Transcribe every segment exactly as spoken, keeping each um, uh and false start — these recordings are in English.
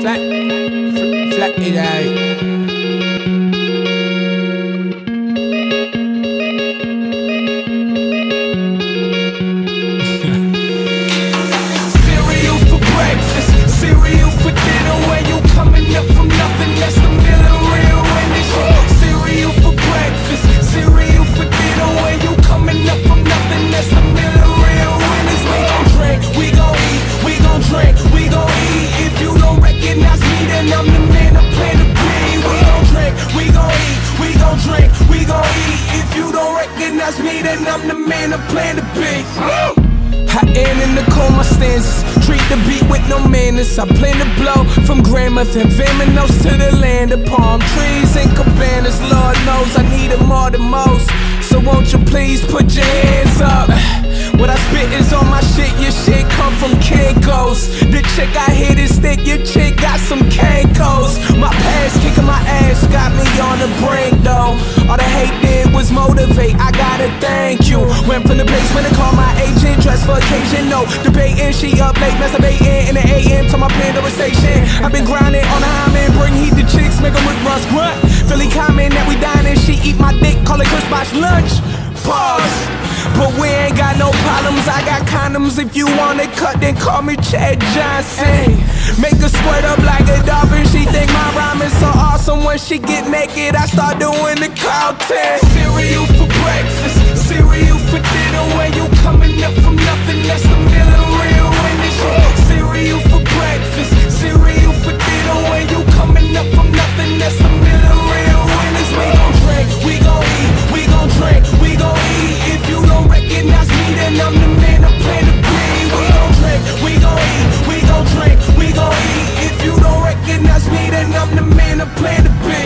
Flat, flat it out. Cereal for dinner when you coming up from nothing. That's the middle real when it's cereal for breakfast. Cereal for dinner when you coming up from nothing. That's the middle real when it's we gon' drink, we gon' eat, we gon' drink, we gon' eat. If you don't recognize me, then I'm the man I plan to be. We gon' drink, we gon' eat, we gon' drink, we gon' eat. If you don't recognize me, then I'm the man I plan to be. I am in the coma stanzas, treat the beat with no manners. I plan to blow from Grammath and Vaminos to the land of palm trees and cabanas. Lord knows I need it more than most, so won't you please put your hands up. What I spit is on my shit, your shit come from Kinko's. The chick I hit is thick, your chick got some Cankos. My past kicking my ass got me on the brink though. All the hate did was motivate, I gotta thank you. Went from the basement and called my agent, dressed for occasion, no debating. She up late, masturbating in the A M to my Pandora station. I've been grinding on the hymen, bring heat to chicks, make them with Russ grunt. Philly comment that we dining, she eat my dick, call it Chris Bosh lunch. Pause. But we ain't got no problems, I got condoms. If you wanna cut, then call me Chad Johnson. Make her squirt up like a dolphin. She think my rhyme is so awesome. When she get naked, I start doing the Carlton. Cereal for breakfast, cereal for dinner. When you coming up from nothing, that's the middle real when it's cereal for breakfast, cereal for dinner. When you coming up from nothing, that's the middle real when it's we gon' drink, we gon' eat, we gon' drink, we gon' eat. If you don't recognize me, then I'm the man I plan to be. We gon' drink, we gon' eat, we gon' drink, we gon' eat. If you don't recognize me, then I'm the man I plan to be.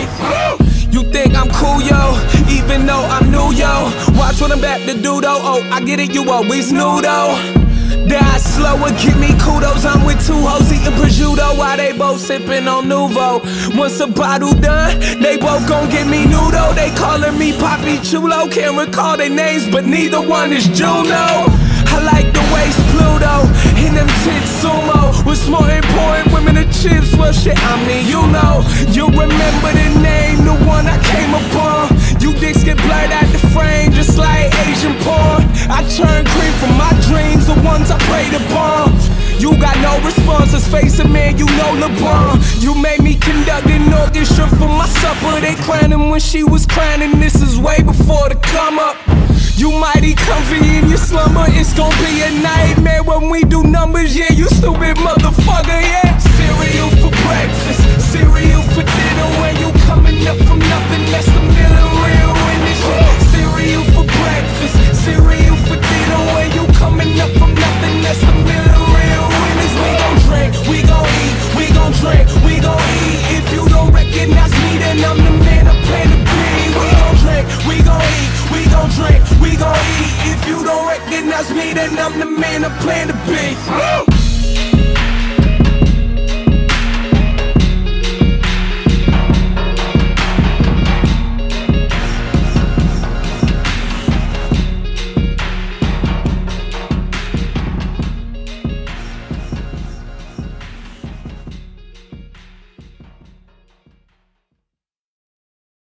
You think I'm cool, yo, even though I'm new, yo. Watch what I'm back to do, though. Oh, I get it, you always knew, though. Die slower, give me kudos. I'm with two hoes eating prosciutto while they both sipping on Nuvo. Once a bottle done, they both gon' give me noodle. They calling me Papi Chulo. Can't recall their names, but neither one is Juno. I like the waist Pluto, and them tits sumo. What's more important, women and chips? Well shit, I mean you know. You remember the name, the one I came upon. You dicks get blurred out the frame, just like Asian porn. I turn cream from my dreams, the ones I prayed upon. You got no responses, face it man, you know LeBron. You made me conduct an orchestra for my supper. They crowning when she was crowning, this is way before the come up. You mighty comfy in your slumber, it's gon' be a nightmare when we do numbers. Yeah, you stupid motherfucker, yeah. Cereal for breakfast, cereal for dinner. When you coming up from nothing, that's the middle real when it's cereal for breakfast, cereal for dinner. When you coming up from nothing, that's the middle real when it's we gon' drink, we gon' eat, we gon' drink, we gon' eat. If you don't recognize me, then I'm the man I plan to be. We gon' drink, we gon' eat, we gon' drink, we gon' eat. If you don't recognize me, then I'm the man I plan to be.